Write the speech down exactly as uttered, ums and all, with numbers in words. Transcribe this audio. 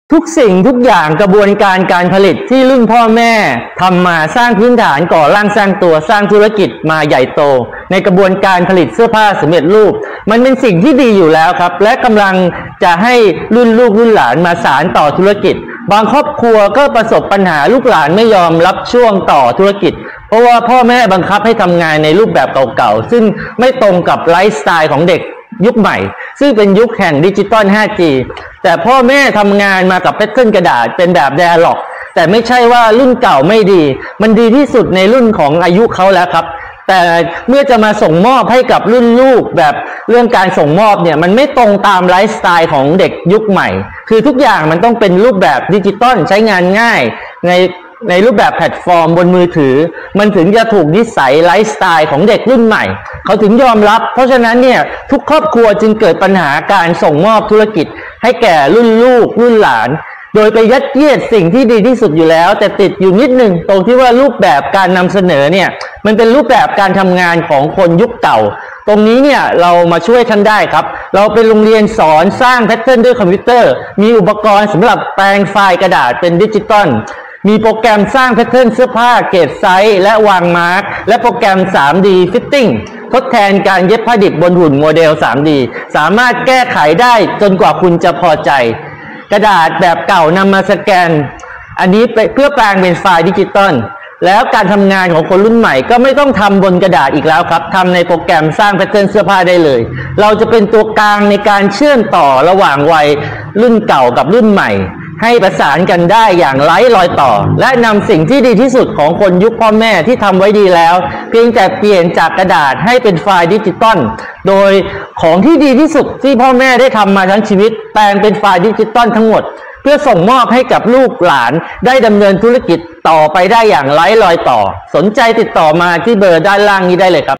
ทุกสิ่งทุกอย่างกระบวนการการผลิตที่รุ่นพ่อแม่ทำมาสร้างพื้นฐานก่อร่างสร้างตัวสร้างธุรกิจมาใหญ่โตในกระบวนการผลิตเสื้อผ้าสำเร็จรูปมันเป็นสิ่งที่ดีอยู่แล้วครับและกำลังจะให้รุ่นลูกรุ่นหลานมาสานต่อธุรกิจบางครอบครัวก็ประสบปัญหาลูกหลานไม่ยอมรับช่วงต่อธุรกิจเพราะว่าพ่อแม่บังคับให้ทำงานในรูปแบบเก่าๆซึ่งไม่ตรงกับไลฟ์สไตล์ของเด็กยุคใหม่ซึ่งเป็นยุคแห่งดิจิตอล ห้าจี แต่พ่อแม่ทำงานมากับแพทเทิร์นกระดาษเป็นแบบไดอะล็อกแต่ไม่ใช่ว่ารุ่นเก่าไม่ดีมันดีที่สุดในรุ่นของอายุเขาแล้วครับแต่เมื่อจะมาส่งมอบให้กับรุ่นลูกแบบเรื่องการส่งมอบเนี่ยมันไม่ตรงตามไลฟ์สไตล์ของเด็กยุคใหม่คือทุกอย่างมันต้องเป็นรูปแบบดิจิตอลใช้งานง่ายในในรูปแบบแพลตฟอร์มบนมือถือมันถึงจะถูกนิสัยไลฟ์สไตล์ของเด็กรุ่นใหม่เขาถึงยอมรับเพราะฉะนั้นเนี่ยทุกครอบครัวจึงเกิดปัญหาการส่งมอบธุรกิจให้แก่รุ่นลูกรุ่นหลานโดยไปยัดเยียดสิ่งที่ดีที่สุดอยู่แล้วแต่ติดอยู่นิดหนึ่งตรงที่ว่ารูปแบบการนำเสนอเนี่ยมันเป็นรูปแบบการทำงานของคนยุคเก่าตรงนี้เนี่ยเรามาช่วยท่านได้ครับเราเป็นโรงเรียนสอนสร้างแพทเทิร์นด้วยคอมพิวเตอร์มีอุปกรณ์สำหรับแปลงไฟล์กระดาษเป็นดิจิตอลมีโปรแกรมสร้างแพทเทิร์นเสื้อผ้าเกรดไซส์และวางมาร์กและโปรแกรม ทรี ดี Fitting ทดแทนการเย็บผ้าดิบบนหุ่นโมเดล ทรี ดี สามารถแก้ไขได้จนกว่าคุณจะพอใจกระดาษแบบเก่านำมาสแกนอันนี้เพื่อแปลงเป็นไฟล์ดิจิตอลแล้วการทำงานของคนรุ่นใหม่ก็ไม่ต้องทำบนกระดาษอีกแล้วครับทำในโปรแกรมสร้างแพทเทิร์นเสื้อผ้าได้เลยเราจะเป็นตัวกลางในการเชื่อมต่อระหว่างวัยรุ่นเก่ากับรุ่นใหม่ให้ประสานกันได้อย่างไร้รอยต่อและนำสิ่งที่ดีที่สุดของคนยุคพ่อแม่ที่ทำไว้ดีแล้วเพียงแต่เปลี่ยนจากกระดาษให้เป็นไฟล์ดิจิตอลโดยของที่ดีที่สุดที่พ่อแม่ได้ทำมาทั้งชีวิตแปลงเป็นไฟล์ดิจิตอลทั้งหมดเพื่อส่งมอบให้กับลูกหลานได้ดำเนินธุรกิจต่อไปได้อย่างไร้รอยต่อสนใจติดต่อมาที่เบอร์ด้านล่างนี้ได้เลยครับ